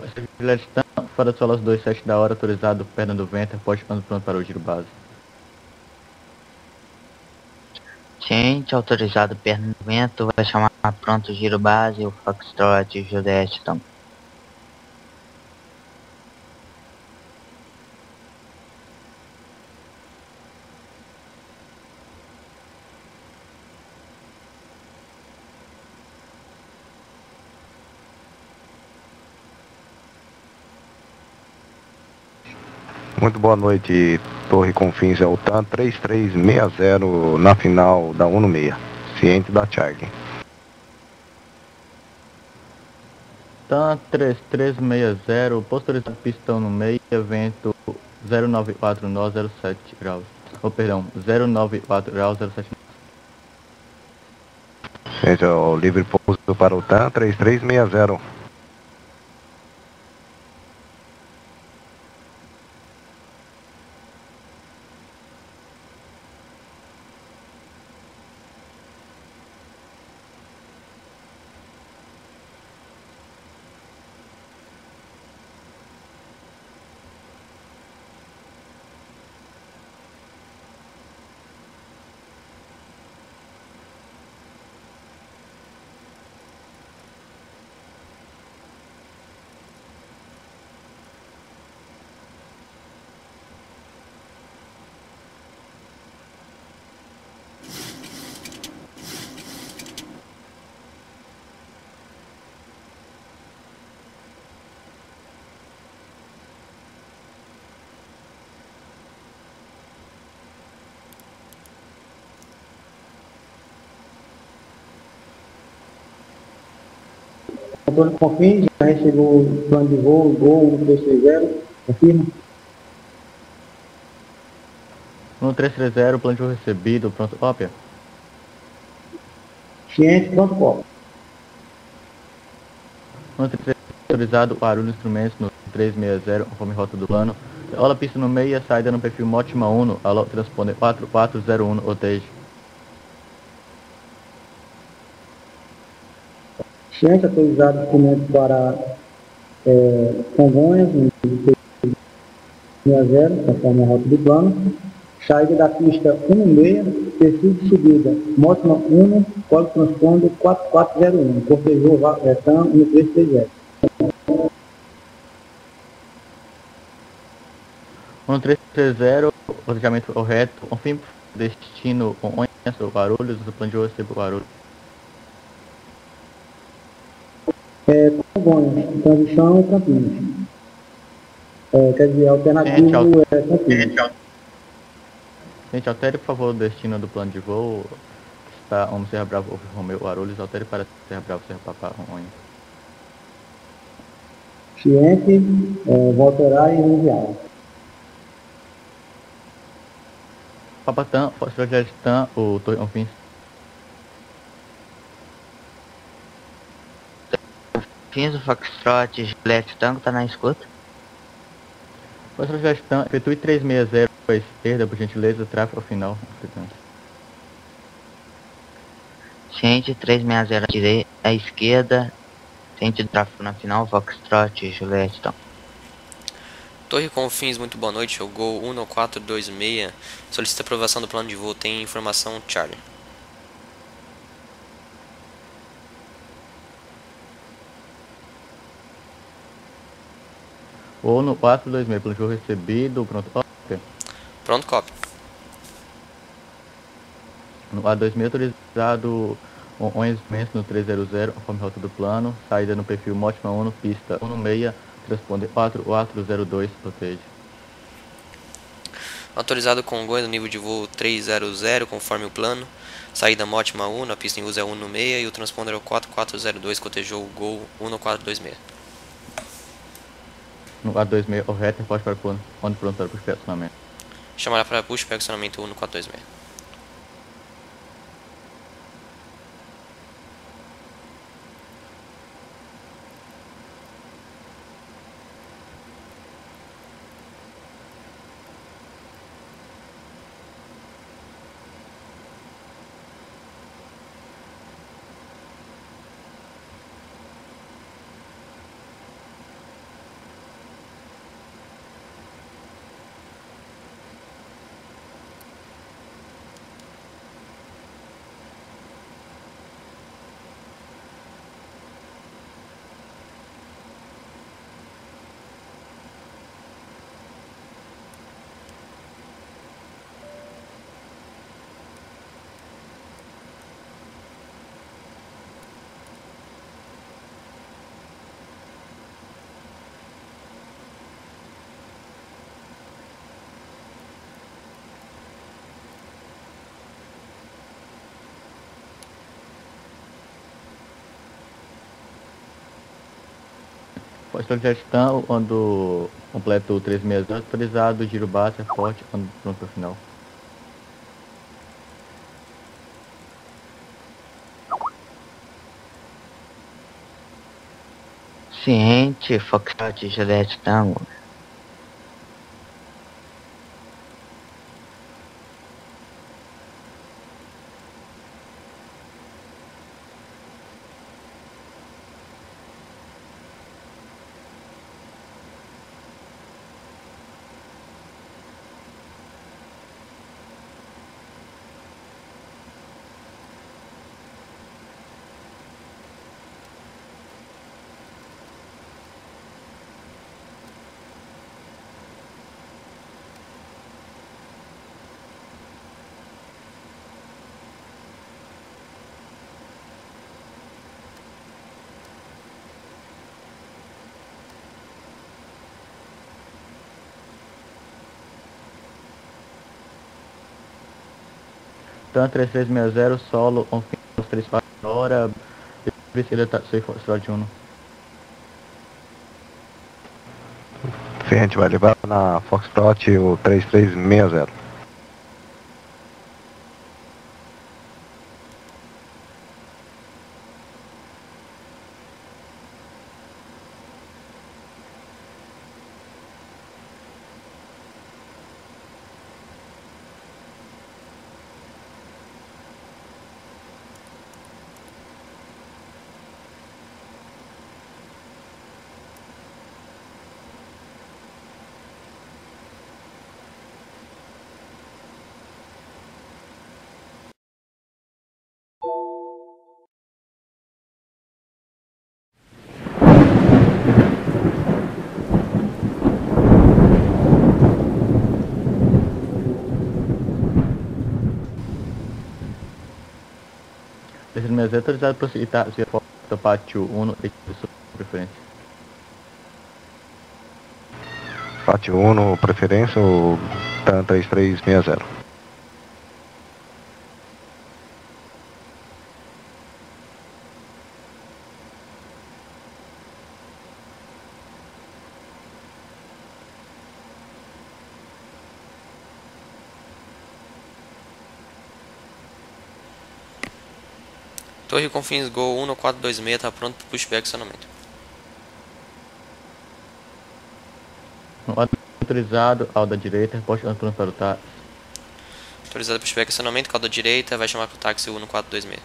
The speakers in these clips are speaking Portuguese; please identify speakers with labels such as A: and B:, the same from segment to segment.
A: Fora do solo às 2:07 da hora, autorizado, perna do vento, repórter pronto para o giro base.
B: Ciente, autorizado, perna do vento, vai chamar pronto giro base, o Foxtrot Juliette então.
C: Muito boa noite, Torre Confins, é o TAM 3360 na final da 1/6, ciente da Charlie.
A: TAM 3360, postorizado pistão no meio, vento 094 nó 07 graus. Perdão, 094 graus 07.
C: Ciente, o livre pouso para o TAM 3360.
D: Antônio Confins, já recebeu o plano de voo, Gol 1330, confirma?
A: 1330, plano de voo recebido, pronto, cópia.
D: Ciente, pronto, cópia.
A: 1330, autorizado, barulho instrumentos no 360, conforme rota do plano. Ola pista no meio, saída no perfil Motima 1, alô, transponder 4401, OTEJ.
D: Ciente, autorizado instrumento para Congonhas, no 60, conforme a rota do plano. Saída da pista 16, perfil de subida, Motima 1, código transponder 4401, cortejou TAM 1330.
A: 1330, planejamento correto, confirme destino Congonhas ou Guarulhos, do plano de voo recebo Guarulhos.
D: Congonhas, transição Campinas. Quer dizer, alternativo é Campinas.
A: Gente, altere por favor o destino do plano de voo. Está Serra Bravo, Romeu, Guarulhos, altere para Serra Bravo, Serra Papá, Ronha.
D: Ciente, voltará e enviar.
A: Papatã, Estratégia TAM, o Torre Confins.
B: Fins o Foxtrot Juliette Tango tá na escuta.
A: Estratégia TAM, efetue 360 à esquerda, por gentileza, tráfego ao final.
B: Ciente, 360 à esquerda, ciente do tráfego na final, Foxtrot Juliette então.
E: Torre Confins, muito boa noite, o Gol 1426, solicita aprovação do plano de voo, tem informação Charlie.
A: Ou no 426, plano de voo recebido, pronto, cópia.
E: Pronto, cópia.
A: No A2000, autorizado 11 no 300, conforme rota do plano, saída no perfil Motima 1, pista 16, transponder 4402, protege.
E: Autorizado Congonhas no nível de voo 300, conforme o plano, saída Motima 1, a pista em uso é 16 e o transponder é o 4402, cotejou o Gol 1426.
A: No A2000, o reto, repórter para o onde pronto para o estacionamento.
E: Chamará para push, estacionamento 1426.
A: Foxtrot gestão, quando completo 360 autorizado, giro base, é forte, quando pronto pro final.
B: Ciente, Foxtrot, Juliette, Tango.
A: Tan 3360, solo, on fim, 34 hora, ele tá, sei Foxtrot 1.
C: Sim, a gente vai levar na Foxtrot o 3360.
A: Esse mês é autorizado para citar se for pátio 1 e sua preferência.
C: Pátio 1, preferência, o TAN 3360.
E: Torre Confins Gol 1426 tá pronto pro pushback acionamento.
A: Autorizado, ao da direita, reposte Antônio para o táxi.
E: Autorizado pro pushback acionamento, calda direita, vai chamar pro táxi 1426.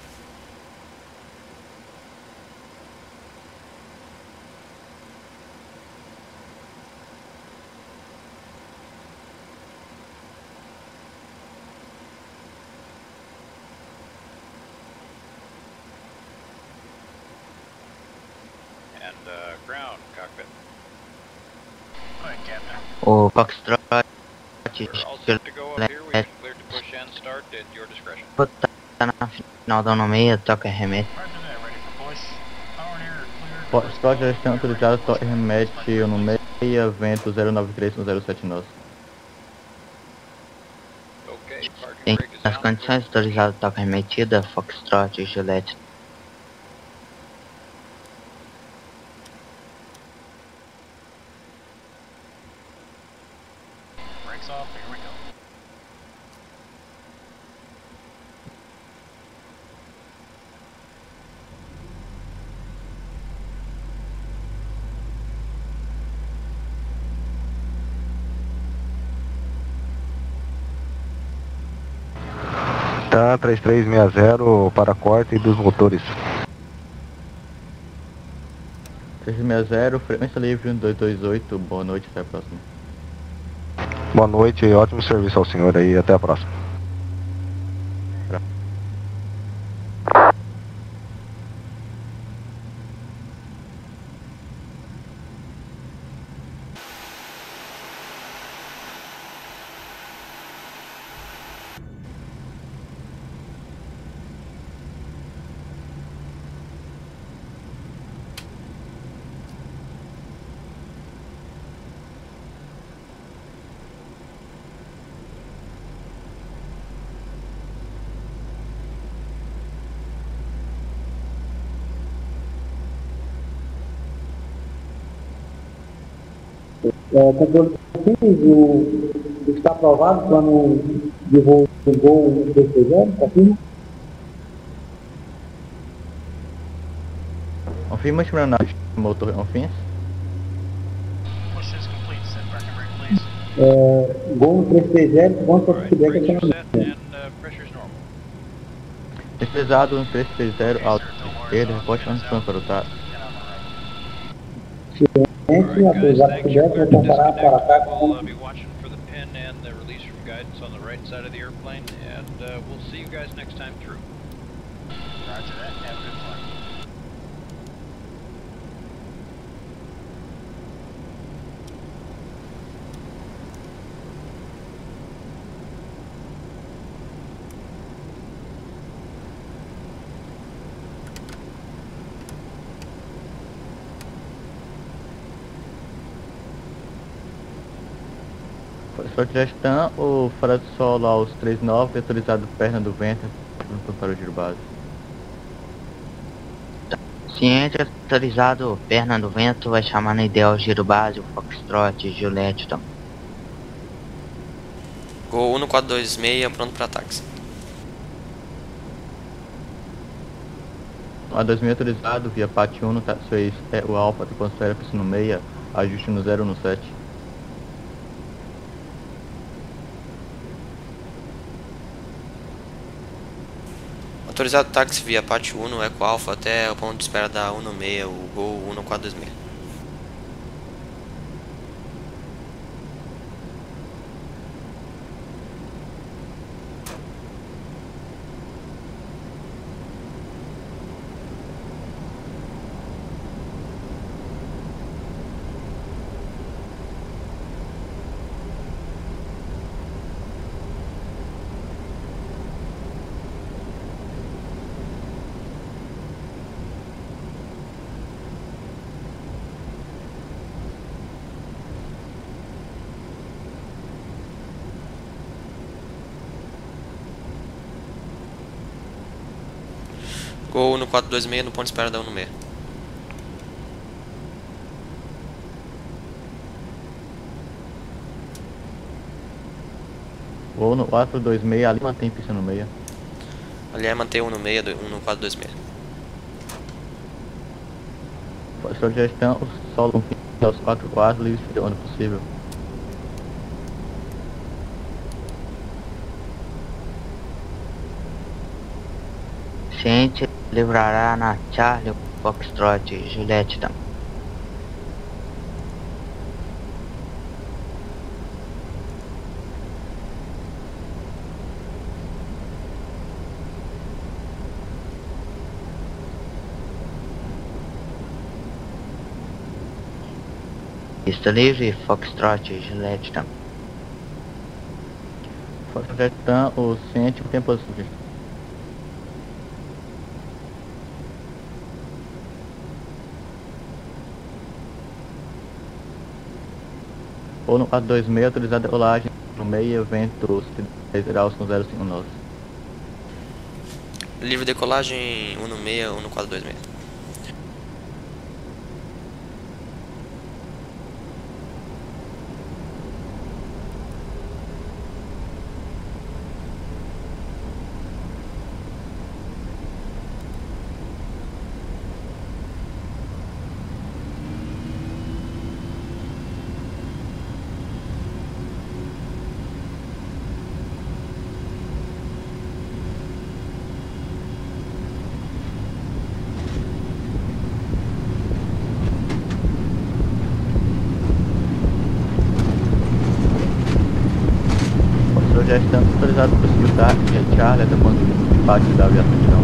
F: Ground, cockpit.
B: O Foxtrot,
F: We're all set to go up here. We've been cleared to push and start at your discretion.
B: tá na final da 1/6, toca remete.
A: Foxtrot já está autorizado, remete no meia, vento 093 no 07 nosso.
F: Okay, parking
B: Tem
F: brake is
B: as
F: down.
B: condições autorizadas, toca remetida, Foxtrot, Juliette.
F: Brakes off, here we go.
C: TAN 3360 para corte dos motores.
A: 360, frequência livre 228, boa noite, até a próxima.
C: Boa noite e ótimo serviço ao senhor aí, até a próxima.
D: Controle Confins, está aprovado o plano de voo do Gol 330, confirma?
A: Confirma a espionagem do motor Confins.
D: Gol 330, quanto ao feedback
F: Brakes are
D: aqui
F: set and pressure's normal.
A: Desprezado no 330, alto esquerda, reporte onde estão para o TAC.
D: Ciência, autorizado o feedback, vou comparar para cá com
F: We'll be watching for the pin and the release from guidance on the right side of the airplane, and we'll see you guys next time through. Roger that. Have a good flight.
A: Sugestão, o fora de solo aos 39, autorizado perna do vento, para o giro base.
B: Ciente, autorizado perna do vento, vai chamar no ideal giro base, o Foxtrot, Juliette também.
E: Gol 1426, pronto para ataques.
A: A 2000 autorizado, via PAT 1, tá, 6 é o Alfa, atmosfera, piscina no 6, ajuste no 0 no 7.
E: Autorizado táxi via Pátio 1, Eco Alfa até o ponto de espera da 196, o Gol 1426. Gol 1426 no ponto de espera da 196.
A: Voo no 426, ali mantém pista no meio.
E: Ali é manter 196, 1426.
A: Sugestão, solo aos 44, livre onde possível.
B: Ciente, livrará na Charlie, Foxtrot, Juliette também. Pista livre, Foxtrot, Juliette também.
A: Sugestão, o ciente, o tempo possível. Ou no 426, autorizada a rolagem no meio, vento 10 graus com 0,5 nós.
E: Livre decolagem 196, 1426.
A: Sugestão, autorizado para seguir táxi, Charlie, até ponto de parte da aviação.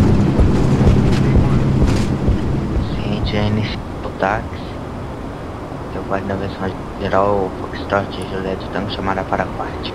B: Ciente, já inicia o táxi. Eu vou na versão geral, o Foxtrot, Juliette também chamará para a parte.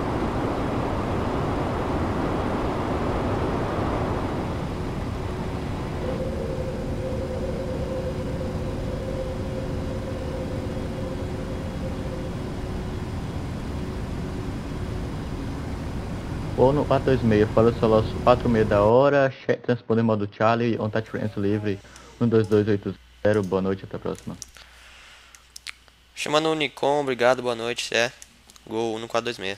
A: Ou no 426, fora do solo 4,6 da hora, transponder modo Charlie, on touch frequency livre 12280, boa noite, até a próxima.
E: Chamando o Nikon, obrigado, boa noite. É, Gol 1426.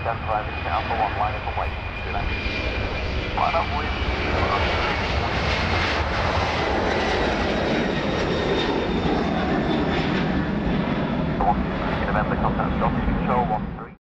G: Gas driving to Alpha 1, line up and wait. Do that. Line up with... November contact, Scottish Control 1.